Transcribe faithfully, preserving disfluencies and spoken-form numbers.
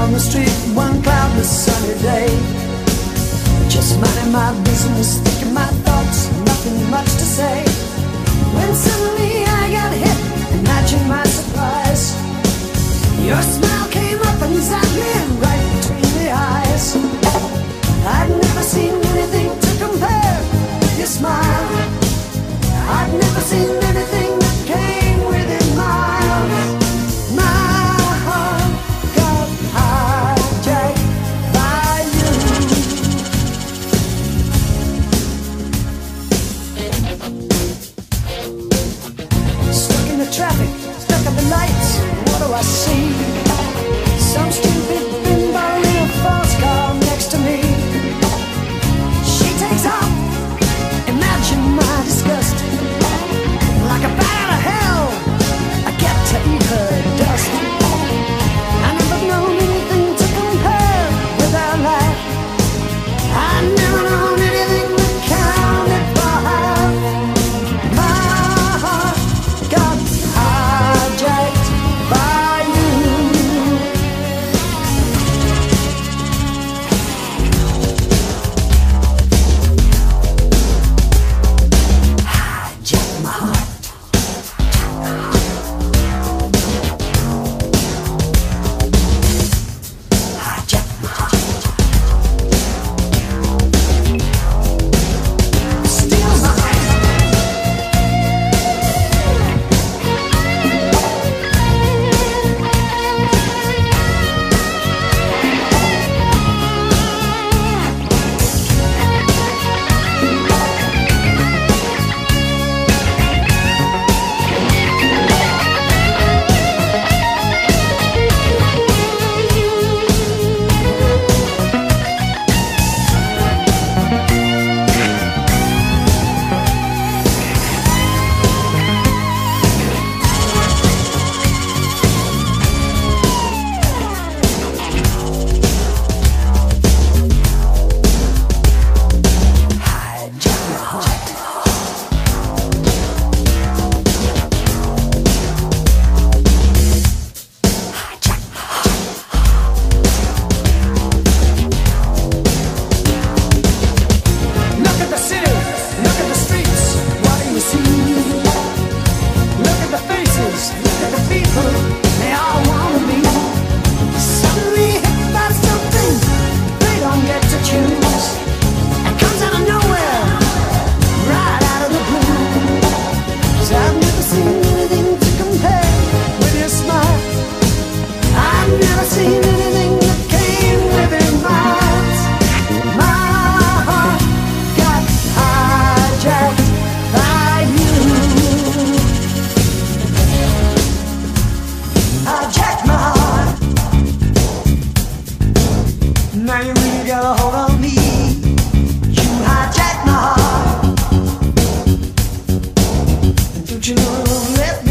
on the street one cloudless sunny day, just minding my business, thinking my thoughts, nothing much to say, when suddenly I got hit. Imagine my surprise, your smile came up and zapped me right between the eyes. I'd never seen anything to compare with your smile. I'd never seen anything that came within miles. My heart got hijacked by you. Stuck in the traffic, stuck at the lights, what do I see? Some stupid bimbo in a false car next to me. She takes off, imagine my disgust. Like a bat out of hell, I get to eat her dust. I never known anything to compare with her laugh. I never known anything that counted for half. My heart got hijacked by you. Hijacked my heart. Now you really got a hold on me. You hijacked my heart. Don't you know, let me